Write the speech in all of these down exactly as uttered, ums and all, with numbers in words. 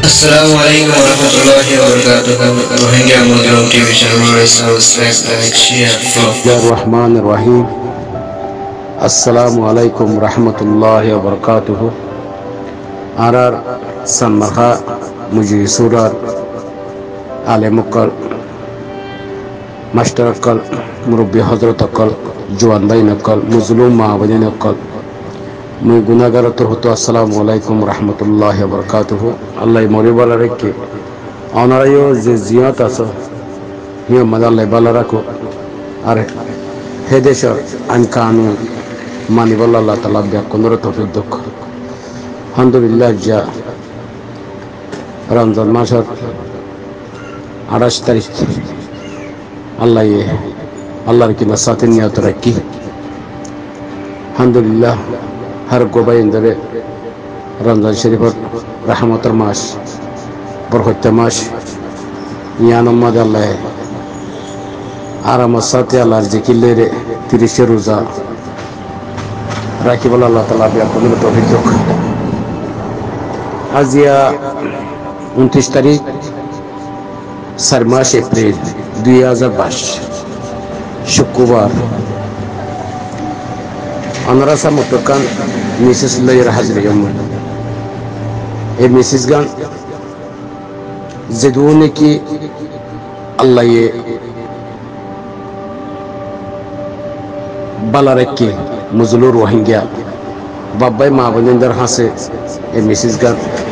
Assalamualaikum warahmatullahi wabarakatuh. Rohingya Muslim T V channel is subscribe, like, share, follow. Bismillahirrahmanirrahim. Assalamualaikum warahmatullahi wabarakatuh. Arar samarha muji surar alemukal masterakal murabbi hazratakal juan bainakal muslim maabadinakal मैं गुनाहगार तो होतो अस्सलामु अलैकुम रहमतुल्लाहि व बरकातुहू अल्लाह मोरे बाला रखे अनारायो जे जियात आसो हियो मदाल्लाह बाला रखो अरे हे देश आन कानून मानि बाला अल्लाह ताला बिया कुंदर तौफीक दो अल्हम्दुलिल्लाह जा रमजान मासर अठाश तारीख अल्लाह ये अल्लाह की नसात नियत रखी अल्हम्दुलिल्लाह हर गोबाई इंदरे रमजान शरीफ रहमतर मास बरकत मास यान मद अल्लाह आराम साथ अल्लाह जिकिले रे तीस रोजा राखी बोला अल्लाह ताला बिया कुल तौफीक दो आज या उनतीस तारीख सरमास अप्रैल दुई हजार बाईस शुक्रवार अनरासा मुतकान मिसेस लयर हाजिर यमन ए मिसेस गान जदूने की अल्लाह ये बाला रखे मुजलूर रोहिंग्या बाबाई माँ बनिंदर हाँ से ए मिसेस गान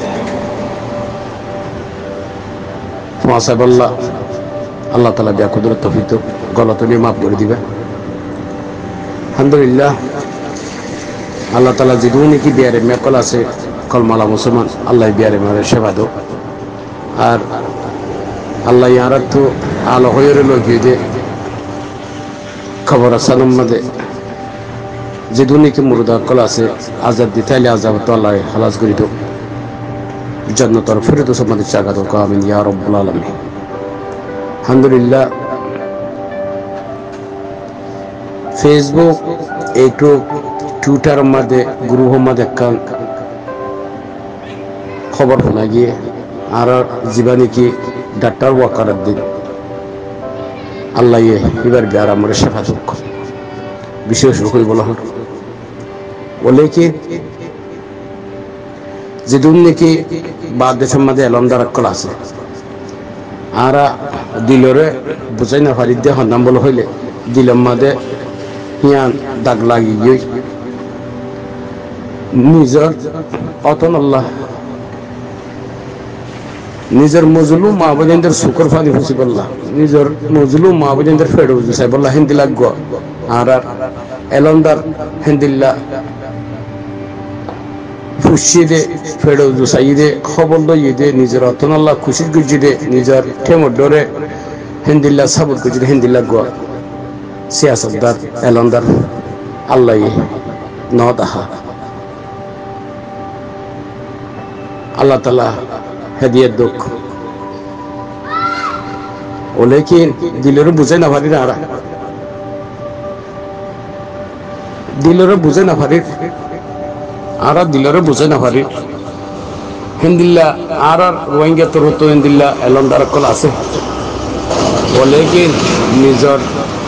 फासा बल्ला अल्लाह ताला बिया कुदरत तौफीक दो गलत नहीं माफ कर दिबा अल्हम्दुलिल्लाह अल्लाह ताला जिदूनी की बियारे में कला से कलमाला मुसलमान अल्लाह बियारे में शेवा दो और अल्लाह यार तो आलो होयर लोग ये दे खबर सनम मदे जिदूनी की मुर्दा कला से आज़ाद दिताले आज़ाद तो अल्लाह खलास करी दो जन्नत और फिर तो समझ चाका दो कामिन या रब्बुल आलमीन अल्हम्दुलिल्लाह फेसबुक यूट्यूब ट्विटर मध्य ग्रुप मध्य कान खबर होना गिए आर जीवानी की डॉक्टर वाकर दिन अल्लाह ये इबार ब्यारा मरे शेफा सुख विशेष रुक बोला हूँ बोले कि जिदुन ने की बाद देश मध्य एलमदार क्लास आरा दिलोरे बुझाई ना फारिदे हन्नाम बोलो होइले दिलम मध्य हियान दाग लागी गई निजर अतन अल्लाह निजर मजलूम माबदेंदर शुक्र फानी फसिबल्ला निजर मजलूम माबदेंदर फेडो जुसाइबल्ला हिंदिला गो आरार एलंदर हिंदिला फुशिदे फेडो जुसाइदे खबर दो यदे निजर अतन अल्लाह खुशी गुजिदे निजर ठेमडोरे हिंदिला सबुत गुजिदे हिंदिला गो सियासतदार एलंदर अल्लाह ये नौदहा अल्लाह ताला हदियत दुख ओ लेकिन दिलेरो बुझे ना फारी रहा दिलेरो बुझे ना फारी आरा दिलेरो बुझे ना फारी हिंदिल्ला आरा रोहिंग्या तो रोतो हिंदिल्ला एलंदार कल आसे ओ लेकिन निजर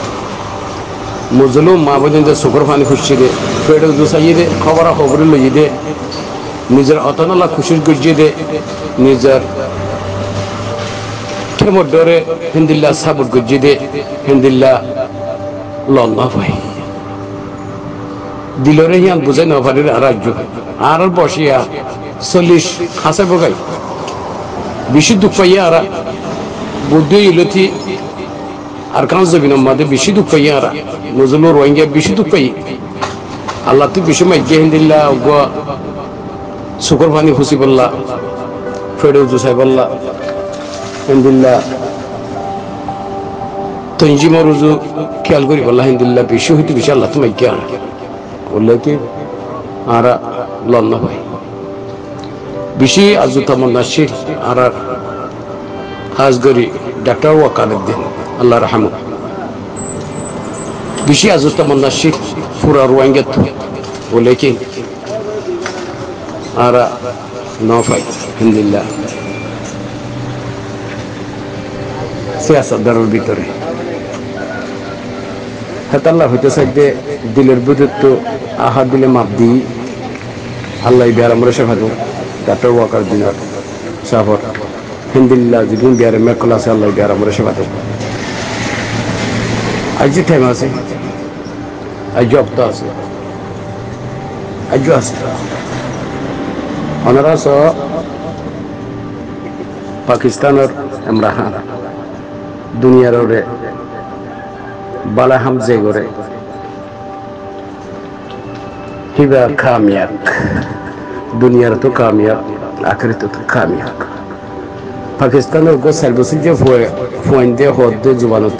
मुजलूम माबदेंदर शुक्र फानी खुशी दे पेड़ो दुसाई दे खबर खबर लो ये दे निजर अतनला खुशी गुजी दे निजर ठेमडोरे हिंदिल्ला साबुत गुजी दे हिंदिल्ला लल्ला भाई दिलोरे हियान बुझे न पारे राज्य आर बसिया चल्लिश खासे बगाई बेसि दुख पाइया आरा बुद्धि इलथि আর কাজ জবিন মধ্যে বেশি দুঃখ পাই আর নজরুল রোহিঙ্গা বেশি দুঃখ পাই আল্লাহ তো বেশি মাইকে হিন্দিল্লা গো শুকর পানি খুশি বললা ফেড়ে জুসাই বললা হিন্দিল্লা তঞ্জি মরুজু খেয়াল করি বললা হিন্দিল্লা বেশি হইতে বেশি আল্লাহ তো মাইকে আর বললে কি আর লন্না ভাই বেশি আজু তামন্না শির আর হাজগরি ডাক্তার ওয়াকালের দিন अल्लाह रहमत बिशी आजुता मन्ना शिख पूरा रोएंगे तो वो लेकिन आरा नौ फाइट हिंदिल्ला সিয়াসতদারের ভিতরে হেতাল্লাহ হইতে চাইতে দিলের বুঝত আহা দিলে মাপ দিই আল্লাহ বিহার আমরা শেখাতো ডাক্তার ওয়াকার দিনার সাফর হিন্দিল্লা যেদিন বিহারে মেকল আছে আল্লাহ বিহার আমরা শেখাতো আজ যে টাইম আছে আজ হপ্তাহ আছে আজ আছে ওনারা স পাকিস্তানের ইমরান দুনিয়ার ওরে বালা হামজে করে হিবা কামিয়াব দুনিয়ার তো কামিয়াব আখিরাত তো কামিয়াব পাকিস্তানের গো সার্ভিস যে ফোন দিয়ে হদ জুবানত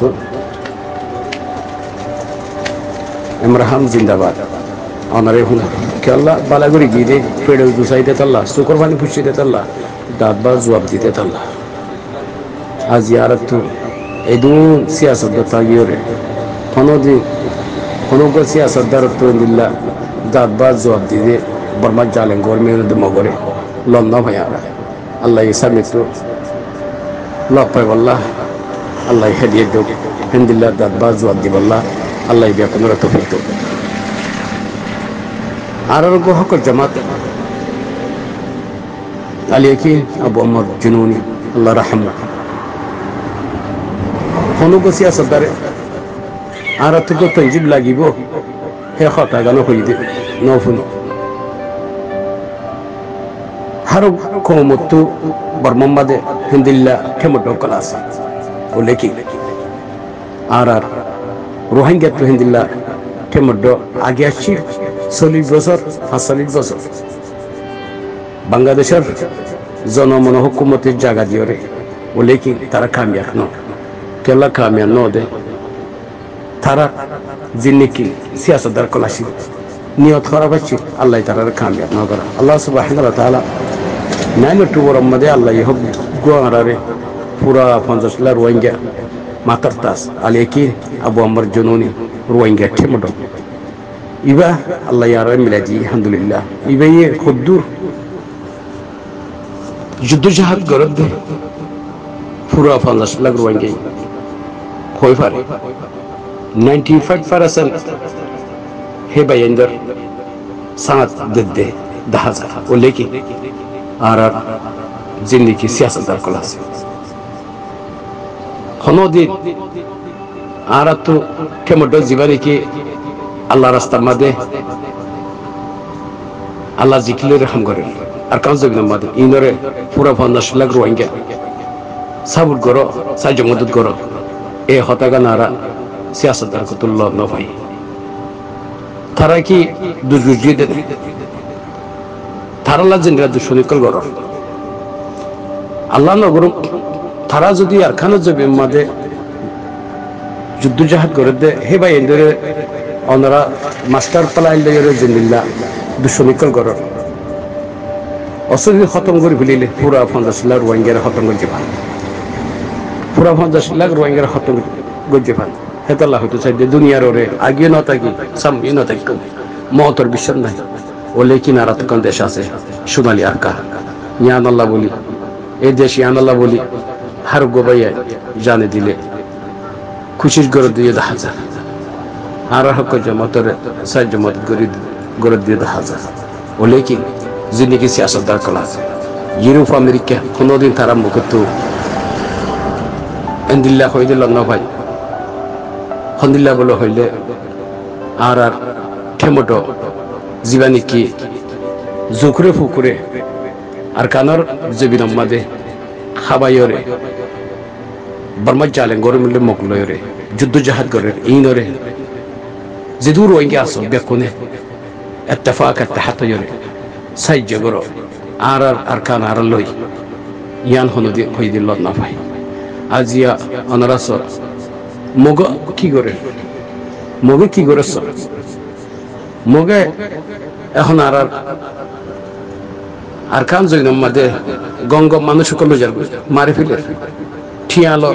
ইমরান জিন্দাবাদ ওনারে হুন কে আল্লাহ বালাগুড়ি গিয়ে দে ফেডেল দুসাইতে তাল্লাহ শুকর পানি ফুসিতে তাল্লাহ দাঁত বা জবাব দিতে তাল্লাহ আজ ইয়ারত তো এদুন সিয়াসত তাগিয়রে কোনদিন কোনো সিয়াসতদার দিল্লা দাঁত বা জবাব দিতে বর্মার জালেন গরমের মগরে লন্না ভাই আল্লাহ ইসা মৃত্যু লক পাই বল্লাহ আল্লাহ হেদিয়ে দেব হিন্দিল্লা দাঁত বা জবাব দি বল্লাহ আল্লাহ বিয়া কোনো তৌফিক দেব আর হক জামাত আলিয়াকি আবু আমর জুনুনি আল্লাহ রাহমা কোনো সিয়াসতদারে আর তো তঞ্জিব লাগিব হে কথা গানো হই দে নফুন হারো কমতু বর্মম্বাদে হিন্দিল্লা ঠেমটো ক্লাস ও লেখি আর আর রোহিঙ্গা তো হিন্দিল্লা ঠেমটো আগে আসছি চল্লিশ বছর পাঁচচল্লিশ বছর বাংলাদেশের জনমন হুকুমতের জায়গা দিয়ে ও লেখি তারা কামিয়াব ন কেলা কামিয়াব ন দে তারা জিন্নিকি সিয়াসতদার কলাসি নিয়ত খারাপ হচ্ছে আল্লাহ তারা কামিয়াব না করা আল্লাহ সুবহানাহু ওয়া তাআলা নাইন অক্টোবর মধ্যে আল্লাহ হোক গোয়ারে পুরা পঞ্চাশ লাখ রোহিঙ্গা মাতার তাস আলিয়াকি আবু আমর জুনুনি রোহিঙ্গা ঠেমটো ইবা আল্লাহ ইয়ার মিলাজি আলহামদুলিল্লাহ ইবা ইয়ে খুদ্দুর যুদ্ধ জাহাজ গরদ পুরা পঞ্চাশ লাখ রোহিঙ্গা হয়ে পারে নাইনটি ফাইভ পার্সেন্ট হে বাইন্দর সাত দে দাহাজ ও লেকি আর আর জিন্দিগি সিয়াসতদার ক্লাস হনদিন আর তো কেমটো জীবনে কি আল্লাহ রাস্তার মাঝে আল্লাহ জিকিলে রহম করে আর কাজ জমিনের মাঝে ইনরে পুরা পঞ্চাশ লাখ রোহিঙ্গা সাবুর করো সাহায্য মদত করো এ হতাগা নারা সিয়াসতদার কতুল্লাহ ন ভাই তারা কি দুর্গুজিয়ে দেন তারা জিনিরা দুশনিকল গর আল্লাহ নগর তারা যদি আর খানা জমি মাঝে যুদ্ধ জাহাজ করে দে হে ভাই এদের ওনারা মাস্টার পালাইল জিন্দিল্লা দুশনিকল গর অসুবিধা খতম করে ফেলিলে পুরা পঞ্চাশ লাখ রোহিঙ্গার খতম করে যাবা পুরা পঞ্চাশ লাখ রোহিঙ্গার খতম করে যাবা হেতাল্লাহ হইতে চাই দুনিয়ার ওরে আগিয়ে না থাকি সামনে না থাকি মহতর বিশ্বাস নাই ও লেকিন আর তখন দেশ আছে সোনালি আরকা ইয়ান আল্লাহ বলি এই দেশ ইয়ান আল্লাহ বলি হার গোবাইয়া জানে দিলে খুশির গড় দিয়ে দেখা যায় আর হক জমাতর সাহায্য মত গড় দিয়ে দেখা যায় ও লেকিন জিন্দিগি সিয়াসতদার কলা আছে ইউরোপ আমেরিকা কোনোদিন তারা মুখত এন্দিল্লা হয়ে দিল না ভাই হন্দিল্লা বলে হইলে আর আর ঠেমটো জীবানী কি জুকুরে ফুকুরে আর কানর জবিনম মাদে খাবাইরে বর্মা জালে গরম মিলে মকলয়রে যুদ্ধ জাহাজ করে ইনরে জিদুর ওইগে আসো বেকুনে ইত্তেফাক ইত্তেহাতয়রে সাহায্য করো আর আর আর কান আর লই ইয়ান হনদি হই দিল না ভাই আজিয়া অনারাস মগ কি করে মগে কি করে মগে এখন আর আর কান জৈনম মাদে গঙ্গ মানুষ কল যার মারি ফেলে ঠিয়ালো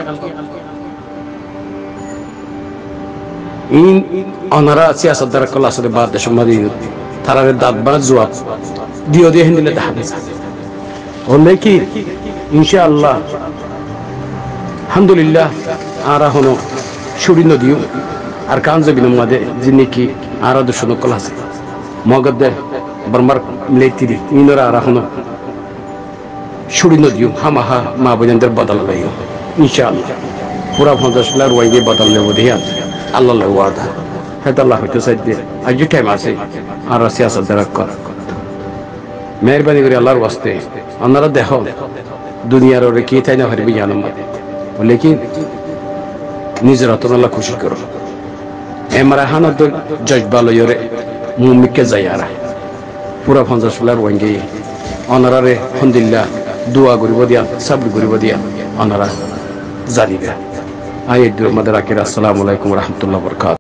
ইন অনারা সিয়াসতদার কল আসলে বাদ দেশ মাদি তারারে দাঁত বা জবাব দিও দিয়ে হিন্দিলে দেখা হলে কি ইনশাআল্লাহ আলহামদুলিল্লাহ আর হনো সুরি নদীও আর কাঞ্জবিন মাদে যিনি আর দুশো নকল আছে মগদে বর্মার মিলাইতিরি ইনরা আর হনো সুরি নদীও হামাহা মা বোনদের বদল লাইও ইনশাআল্লাহ পুরা পঞ্চাশ লাখ ওয়াইগে বদল নেব দিয়ান আল্লাহ ওয়াদা হয়তো আল্লাহ হয়তো সাইডে আজ টাইম আছে আর সিয়াসত দ্বারা কর মেহরবানি করে আল্লাহর ওয়াস্তে আপনারা দেখো দুনিয়ার ওরে কি তাই না হারবি জানো মাদে বলে কি নিজের আল্লাহ খুশি করো এমারা হানত জজবালয়রে মুমিকে যাইয়ারা পুরা পঞ্চাশ লাখ ওয়াইগে অনারারে আলহামদুলিল্লাহ দোয়া করিব দিয়া সাবর করিব দিয়া অনারা জানিবে আই আমাদের আকির আসসালামু আলাইকুম ওয়া রাহমাতুল্লাহি ওয়া বারাকাতুহু।